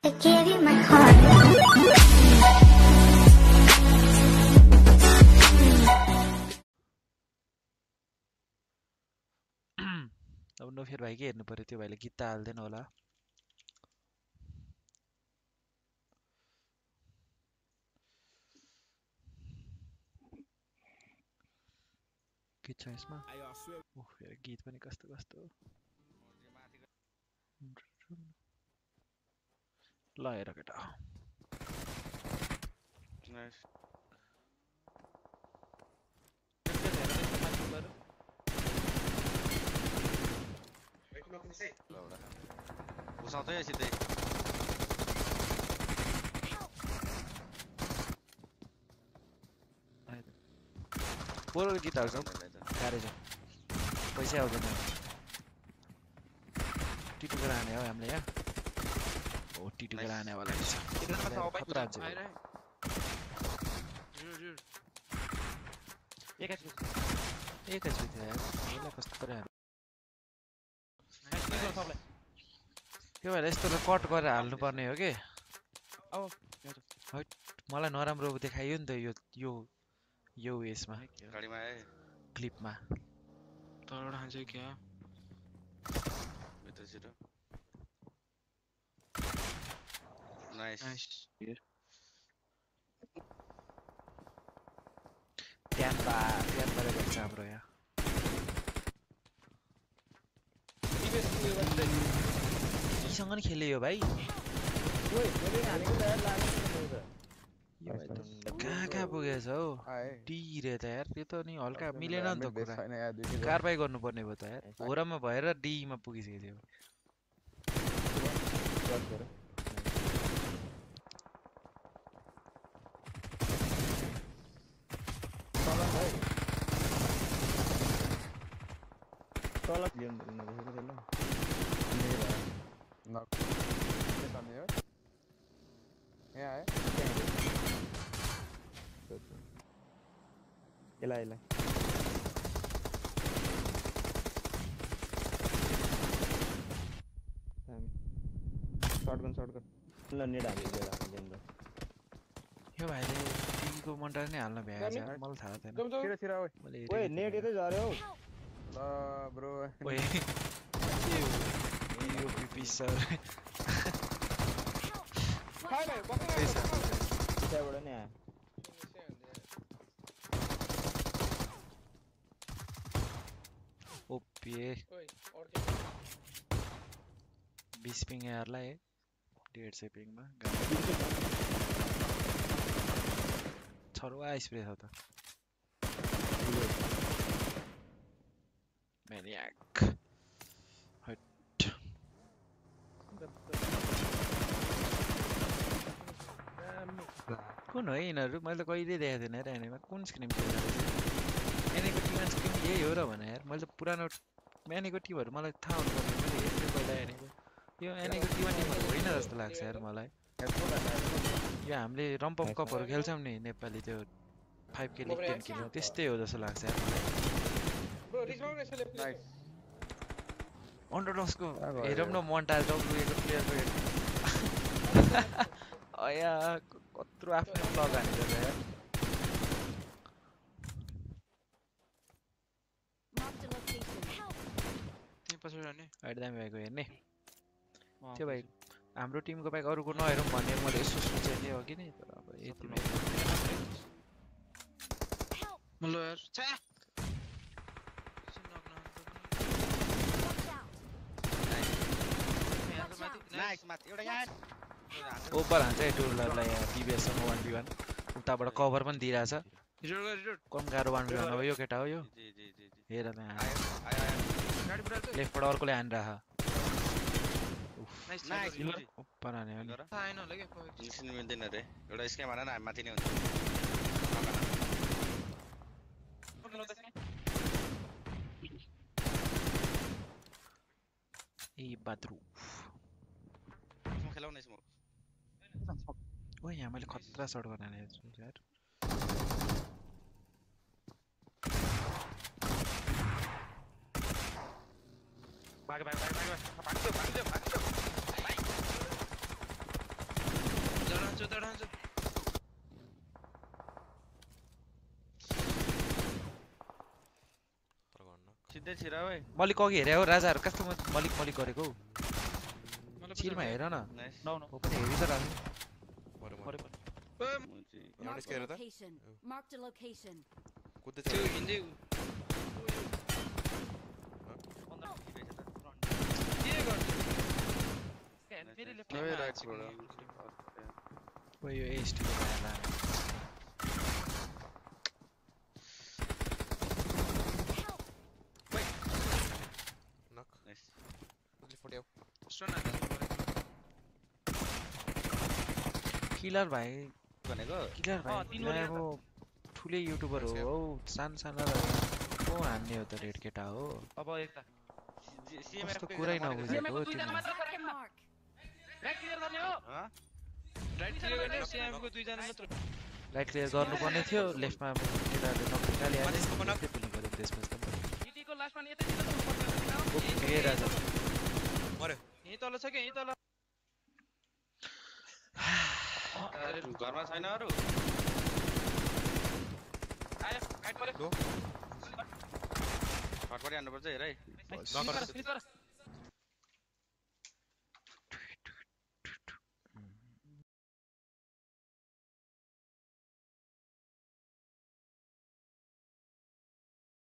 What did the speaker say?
I gave you my heart. अब नोफेयर भाइ के हेर्नु पर्यो त्यो भाइले गीत त हाल्दैन होला के छ यसमा ओह यार गीत पनि कस्तो कस्तो ल हेर केटा उसाउँदै सिधै बोल गीत हाल्छ गाह्रै छ पैसा आउँदैन टिटुको हाने हो हामीले यहाँ हो टिटुको हाने वाला छ खतरा छ एकैचोटि यार यसलाई कस्तो पारा त्यो भएर यस्तो त कट गरेर हाल्नुपर्ने हो के मलाई नराम्रो देखाइयो नि त यो यसमा गाडीमा आए क्लिपमा तलबाट हान्छ क्या भित्रतिर नाइस ध्यान बारे गर्छ हाम्रो यहाँ सँग नि खेल्यो यो भाइ कहाँ पुगेछ हौ डी रे त यार त्यो त नि हल्का मिलेन नि त कुरा कारबाही गर्नुपर्ने भयो त यार होरामा भएर डी मा पुगिसक्यो थियो यो भाइले टिभीको मन्टाज नै हाल्न भ्याएको छ मलाई थाहा थिएन ओए नेट यतै झर्यो हौ ल ब्रो ओए यो पिपी सर त्यहाँबाट नि आयो ओपे 20 पिङ यारलाई 150 पिङमा छरुवा स्प्रे छ त म्यानियाक हट कुन हो यिनीहरू मैले त कहिले देखेको थिएन यार एनिमा कुन स्क्रिम एनीको टिम स्क्रिम यही हो र भने यार मैले त पुरानो एनीको टिमहरू मलाई थाहा हुनुपर्ने मैले हेर्थेँ पहिला एनीको यो एनीको टिमहरू होइन जस्तो लाग्छ यार मलाई यो हामीले रम्पम कपहरू खेल्छौँ नि नेपाली त्यो 5K लिग 10K त्यस्तै हो जस्तो लाग्छ यार मलाई अन्डरडक्सको हेरौँ न मोन्टाज डब्लुएको प्लेयरको अया कत्रो आफ्नो प्लग हानेको छ यार अहिले दामी भएको हेर्ने त्यो भाइ हाम्रो टिमको बाहेक अरूको नहेरौँ भन्ने मैले यसो सोचेको थिएँ अघि नै तर अब यति ओभर हान्छ है टुरलाई यहाँ टिभीएससँग 1v1 उताबाट कभर पनि दिइरहेछ कम गाह्रो 1v1 हो यो केटा हो यो हेर त्यहाँ लेफ्टबाट अर्कोले हानिरह ओ यहाँ मैले खतरा शट गर्न यार भाग सिधै छिरा ओइ मलिक अघि हेरे हो राजाहरु कस्तो मलिक गरेको हौ चिलमा हेर न नाइस नो हो पनि हेरि त राजु मरे Marked a location. Marked a location. त्यो हिँड्दै के गर्छ फेरि लेफ्ट ओइ राइट ब्रो ओ यो एस्टी को भएला नाइस किलर भाइ भनेको किलर भाइ अब ठुले युट्युबर हो हौ सानो को हान्ने हो त रेड केटा हो अब एकता कस्तो कुरै नबुझेको हो तिमी Mark. राइट क्लियर गर्ने हो राइट क्लियर गर्ने सीएम को दुई जना मात्र राइट क्लियर गर्नुपर्ने थियो लेफ्टमा केटाहरुले नक्काले हाले त्यस्तै पुलिङ गर्यो त्यसपछि त ईटी को लास्टमा यतै यतै पर्छ ओके राजा मर्यो यही तल छ के यही तल घरमा छैन अरु आयो राइट परे फटफटी हान्नु पर्छ हेर है फिनिश गर